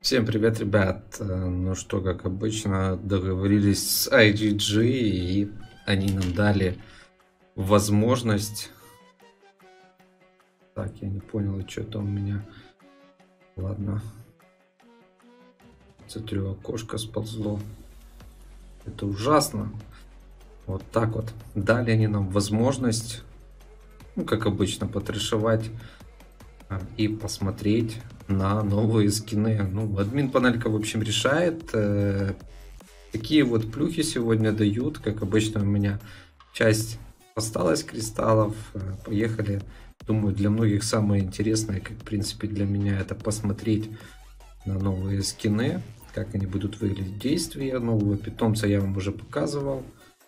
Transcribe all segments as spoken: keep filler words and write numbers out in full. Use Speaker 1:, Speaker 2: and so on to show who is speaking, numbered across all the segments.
Speaker 1: Всем привет, ребят! Э, Ну что, как обычно, договорились с ай джи джи, и они нам дали возможность... Так, я не понял, что-то у меня... Ладно. Смотрю, окошко сползло. Это ужасно. Вот так вот. Дали они нам возможность, ну, как обычно, потрешевать а, и посмотреть на новые скины. Ну, админ панелька, в общем, решает. Э, Такие вот плюхи сегодня дают. Как обычно, у меня часть осталась кристаллов. Э, Поехали. Думаю, для многих самое интересное, как в принципе для меня, это посмотреть на новые скины, как они будут выглядеть. Действия нового питомца я вам уже показывал.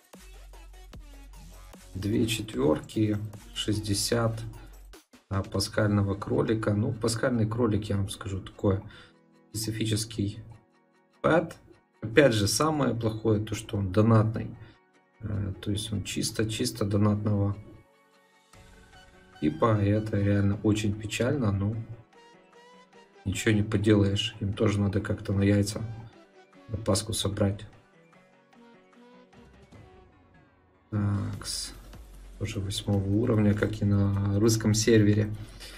Speaker 1: Две четверки, шестьдесят а, паскального кролика. Ну, паскальный кролик, я вам скажу, такой специфический пэт. Опять же, самое плохое, то что он донатный. Э, То есть он чисто-чисто донатного типа. И это реально очень печально, но ничего не поделаешь. Им тоже надо как-то на яйца на Пасху собрать. Такс. Тоже восьмого уровня, как и на русском сервере.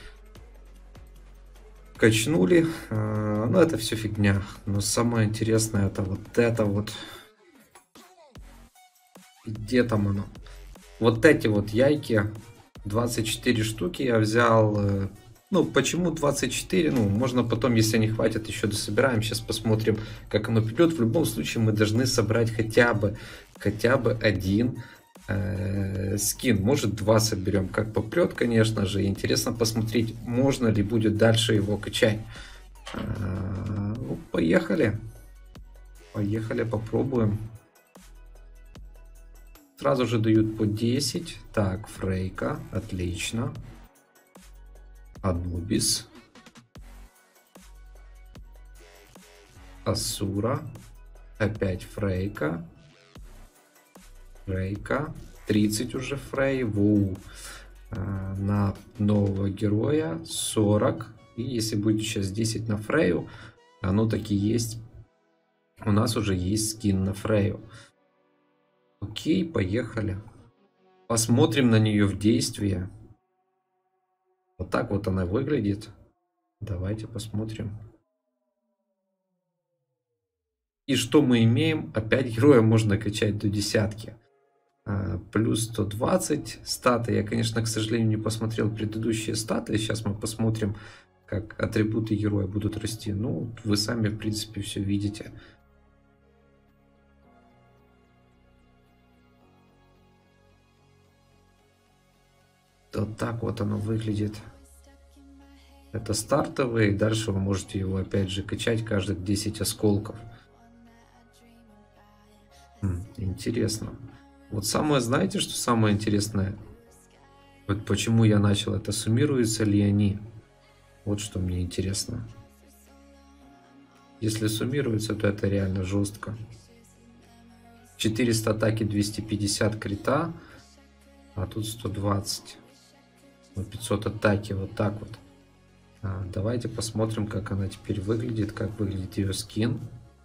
Speaker 1: Качнули. Э, Ну, это все фигня. Но самое интересное, это вот это вот. Где там оно? Вот эти вот яйки. двадцать четыре штуки я взял. э, Ну, почему двадцать четыре? Ну, можно потом, если не хватит, еще дособираем. Сейчас посмотрим, как оно придет. В любом случае, мы должны собрать хотя бы, хотя бы один э, скин. Может, два соберем. Как попрет, конечно же. Интересно посмотреть, можно ли будет дальше его качать. Э, ну, поехали. Поехали, попробуем. Сразу же дают по десять. Так, Фрейка. Отлично. Анубис. Асура. Опять Фрейка. Фрейка. тридцать уже Фрей. Воу. А, на нового героя сорок. И если будет сейчас десять на Фрею, оно таки есть. У нас уже есть скин на Фрею. Окей, поехали. Посмотрим на нее в действии. Вот так вот она выглядит. Давайте посмотрим. И что мы имеем? Опять героя можно качать до десятки. А, плюс сто двадцать статы. Я, конечно, к сожалению, не посмотрел предыдущие статы. Сейчас мы посмотрим, как атрибуты героя будут расти. Ну, вы сами, в принципе, все видите. Вот так вот оно выглядит. Это стартовый. Дальше вы можете его опять же качать каждых десять осколков. М, Интересно. Вот самое, знаете, что самое интересное? Вот почему я начал это, суммируются ли они? Вот что мне интересно. Если суммируется, то это реально жестко. четыреста атаки, двести пятьдесят крита, а тут сто двадцать. Ну, пятьсот атаки, вот так вот. А, давайте посмотрим, как она теперь выглядит, как выглядит ее скин.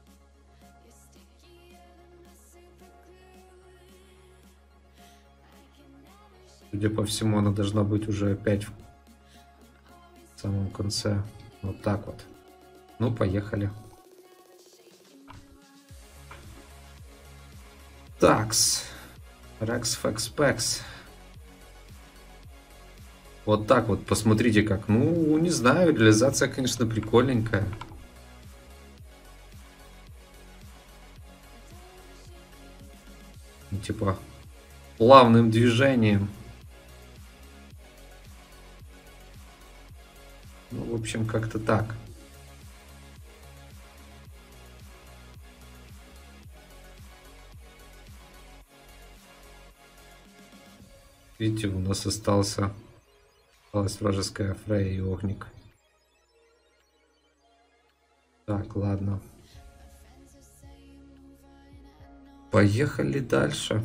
Speaker 1: Судя по всему, она должна быть уже опять в самом конце. Вот так вот. Ну, поехали. Такс. Рекс Фекс Пекс. Вот так вот, посмотрите как. Ну, не знаю, реализация, конечно, прикольненькая. Ну, типа, плавным движением. Ну, в общем, как-то так. Видите, у нас остался, осталась вражеская Фрея и Огник. Так, ладно. Поехали дальше.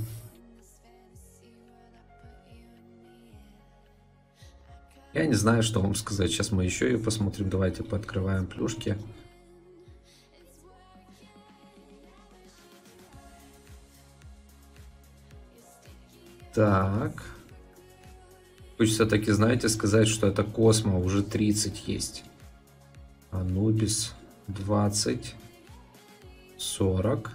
Speaker 1: Я не знаю, что вам сказать. Сейчас мы еще ее посмотрим. Давайте пооткрываем плюшки. Так. Хочется таки, знаете, сказать, что это Космо. Уже тридцать есть. Анубис двадцать. сорок.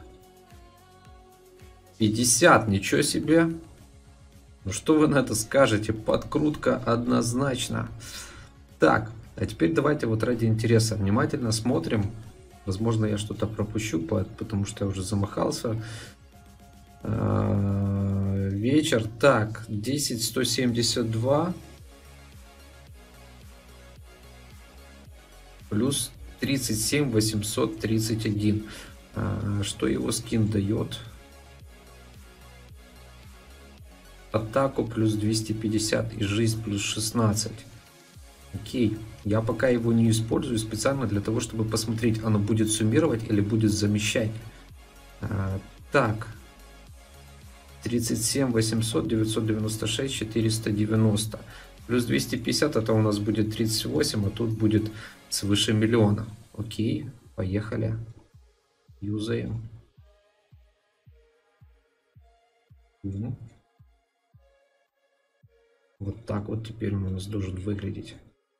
Speaker 1: пятьдесят. Ничего себе. Ну что вы на это скажете? Подкрутка однозначно. Так. А теперь давайте вот ради интереса внимательно смотрим. Возможно, я что-то пропущу, потому что я уже замахался. Вечер. Так, десять сто семьдесят два плюс тридцать семь восемьсот тридцать один. Что его скин дает? Атаку плюс двести пятьдесят и жизнь плюс шестнадцать. Окей, я пока его не использую специально для того, чтобы посмотреть, оно будет суммировать или будет замещать. Так. тридцать семь восемьсот девятьсот девяносто шесть четыреста девяносто. Плюс двести пятьдесят, это у нас будет тридцать восемь, а тут будет свыше миллиона. Окей, поехали. Юзаем. Угу. Вот так вот теперь он у нас должен выглядеть.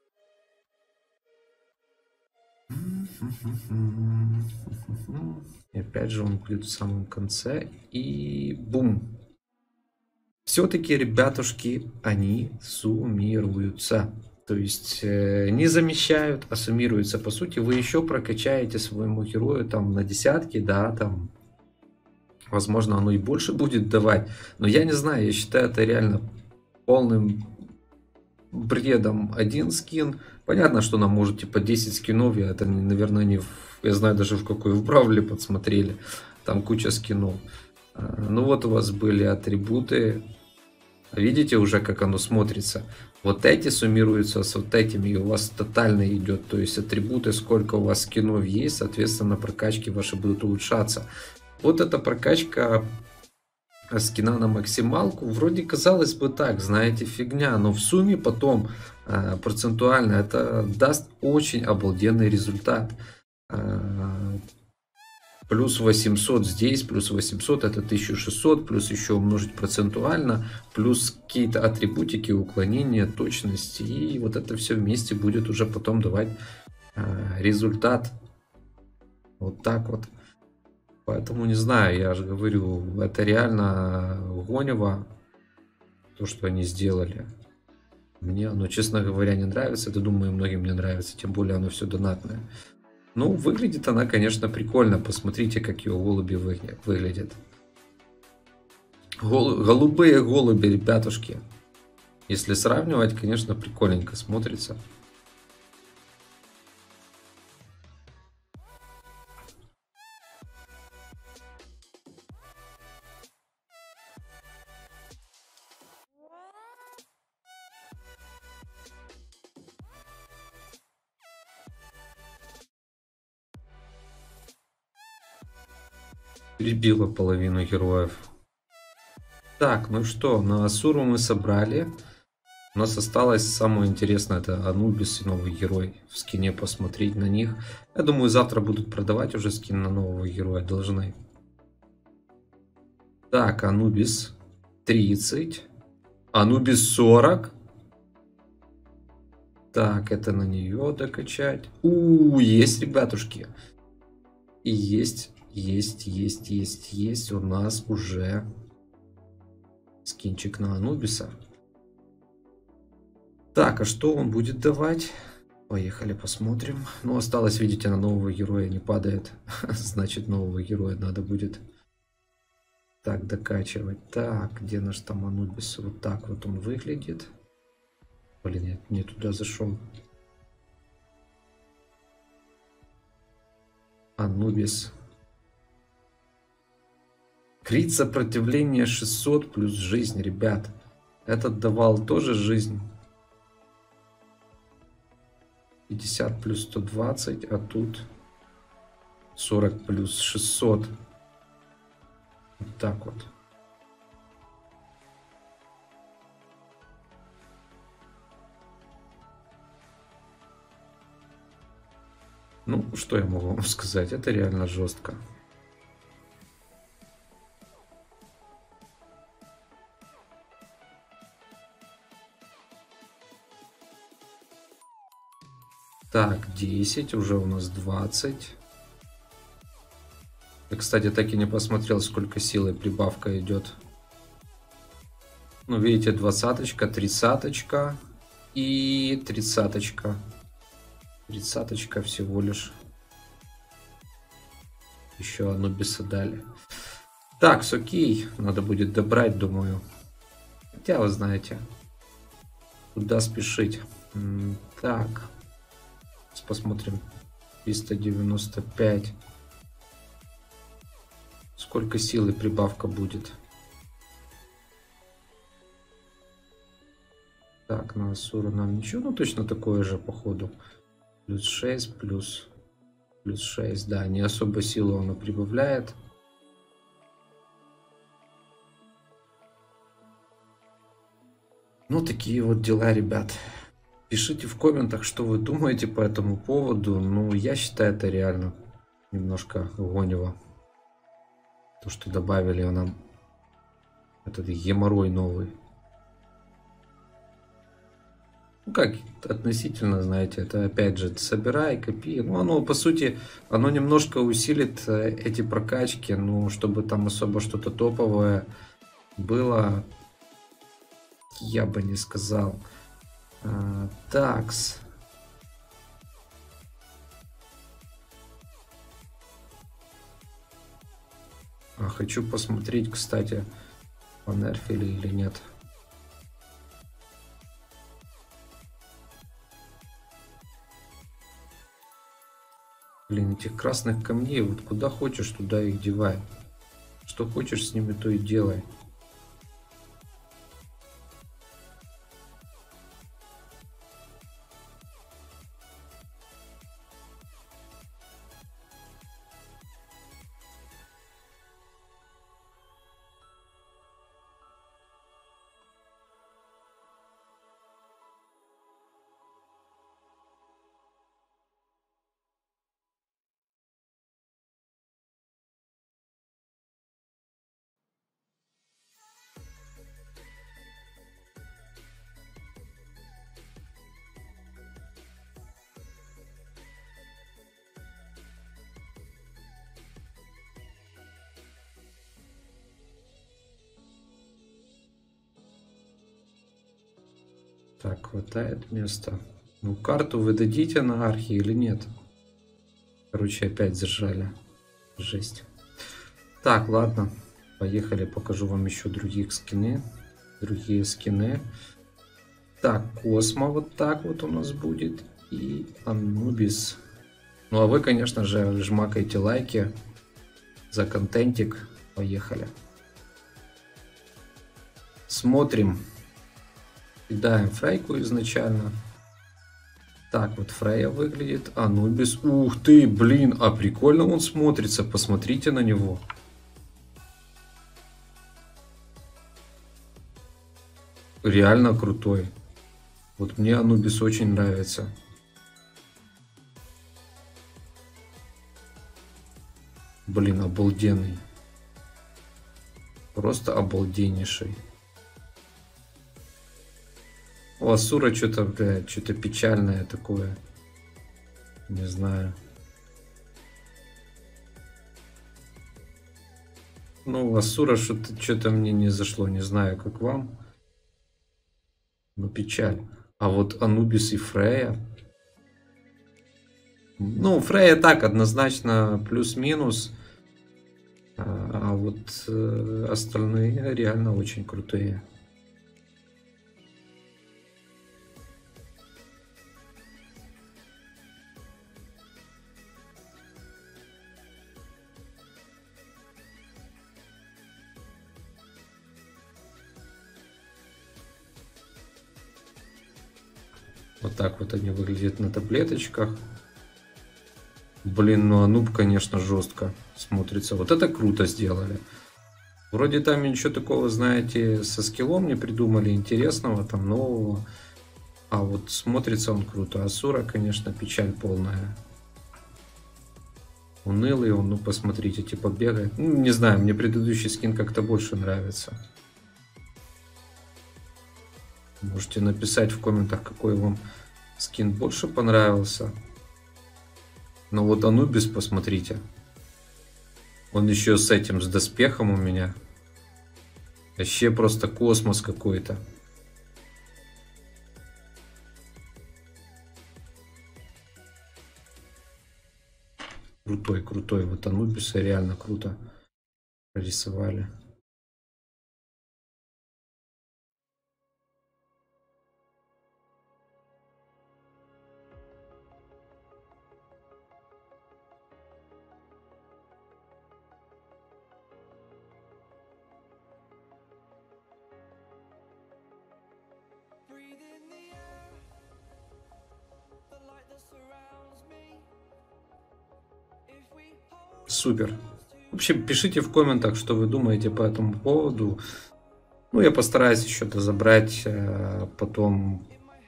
Speaker 1: И опять же он будет в самом конце. И бум. Все-таки, ребятушки, они суммируются. То есть э, не замещают, а суммируются. По сути, вы еще прокачаете своему герою там на десятки, да, там. Возможно, оно и больше будет давать. Но я не знаю, я считаю это реально полным бредом один скин. Понятно, что нам может типа десять скинов. Я это, наверное, не в, я знаю даже в какой в Бравле подсмотрели. Там куча скинов. Ну вот у вас были атрибуты. Видите уже, как оно смотрится. Вот эти суммируются с вот этими. И у вас тотально идет. То есть атрибуты, сколько у вас скинов есть. Соответственно, прокачки ваши будут улучшаться. Вот эта прокачка скина на максималку. Вроде казалось бы так, знаете, фигня. Но в сумме потом э, процентуально это даст очень обалденный результат. Э, плюс восемьсот здесь, плюс восемьсот это тысяча шестьсот, плюс еще умножить процентуально, плюс какие-то атрибутики, уклонения, точности. И вот это все вместе будет уже потом давать э, результат. Вот так вот. Поэтому не знаю, я же говорю, это реально гонево, то, что они сделали. Мне оно, честно говоря, не нравится. Это, думаю, многим не нравится, тем более оно все донатное. Ну, выглядит она, конечно, прикольно. Посмотрите, как ее голуби выглядят. Гол... Голубые голуби, ребятушки. Если сравнивать, конечно, прикольненько смотрится. Перебила половину героев. Так, ну что, на Асуру мы собрали. У нас осталось самое интересное, это Анубис и новый герой. В скине посмотреть на них. Я думаю, завтра будут продавать уже скин на нового героя. Должны. Так, Анубис тридцать. Анубис сорок. Так, это на нее докачать. У, есть, ребятушки. И есть... Есть, есть, есть, есть у нас уже скинчик на Анубиса. Так, а что он будет давать? Поехали посмотрим. Ну, осталось, видите, на нового героя не падает. Значит, нового героя надо будет так докачивать. Так, где наш там Анубис? Вот так вот он выглядит. Блин, я не туда зашел. Анубис. Крит сопротивления шестьсот плюс жизнь, ребят. Этот давал тоже жизнь. пятьдесят плюс сто двадцать, а тут сорок плюс шестьсот. Вот так вот. Ну, что я могу вам сказать? Это реально жестко. Так, десять, уже у нас двадцать. Я, кстати, так и не посмотрел, сколько силы прибавка идет. Ну, видите, двадцаточка, тридцаточка и тридцаточка. Тридцаточка всего лишь. Еще одну беса дали. Так, окей. Надо будет добрать, думаю. Хотя, вы знаете, куда спешить. Так. Посмотрим. триста девяносто пять. Сколько силы прибавка будет? Так, на Асуру нам ничего. Ну, точно такое же, походу. Плюс шесть, плюс... Плюс шесть, да. Не особо силу оно прибавляет. Ну, такие вот дела, ребят. Пишите в комментах, что вы думаете по этому поводу. Ну, я считаю, это реально немножко гонево. То, что добавили нам этот геморрой новый. Ну, как относительно, знаете, это опять же собирай, копи. Ну, оно, по сути, оно немножко усилит эти прокачки. Ну, чтобы там особо что-то топовое было, я бы не сказал. А, такс. А, хочу посмотреть, кстати, понерфили или нет. Блин, этих красных камней, вот куда хочешь, туда их девай. Что хочешь с ними, то и делай. Так, хватает места. Ну, карту вы дадите на архи или нет? Короче, опять зажали. Жесть. Так, ладно. Поехали, покажу вам еще других скины. Другие скины. Так, Космо вот так вот у нас будет. И Анубис. Ну, а вы, конечно же, жмакайте лайки за контентик. Поехали. Смотрим. Кидаем Фрейку изначально. Так вот Фрея выглядит. Анубис. Ух ты, блин, а прикольно он смотрится. Посмотрите на него. Реально крутой. Вот мне Анубис очень нравится. Блин, обалденный. Просто обалденнейший. У Асура что-то, блядь, что-то печальное такое. Не знаю. Ну, у Асура что-то что-то мне не зашло. Не знаю, как вам. Но печаль. А вот Анубис и Фрея. Ну, Фрея так, однозначно плюс-минус. А, а вот э, остальные реально очень крутые. Вот так вот они выглядят на таблеточках. Блин, ну Ануб, конечно, жестко смотрится. Вот это круто сделали. Вроде там ничего такого, знаете, со скиллом не придумали, интересного, там, нового. А вот смотрится он круто. Асура, конечно, печаль полная. Унылый он, ну посмотрите, типа бегает. Ну, не знаю, мне предыдущий скин как-то больше нравится. Можете написать в комментах, какой вам скин больше понравился. Но вот Анубис, посмотрите. Он еще с этим, с доспехом у меня. Вообще просто космос какой-то. Крутой, крутой. Вот Анубиса реально круто рисовали. Супер. В общем, пишите в комментах, что вы думаете по этому поводу. Ну, я постараюсь еще дозабрать э, потом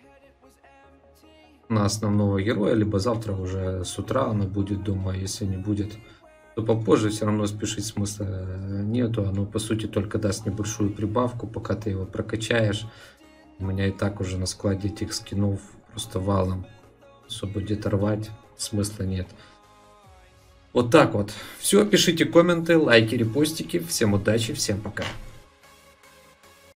Speaker 1: на основного героя, либо завтра уже с утра оно будет дома. Если не будет, то попозже. Все равно спешить смысла нету. Оно, по сути, только даст небольшую прибавку, пока ты его прокачаешь. У меня и так уже на складе этих скинов просто валом. Особо где-то рвать смысла нет. Вот так вот. Все, пишите комменты, лайки, репостики. Всем удачи, всем пока.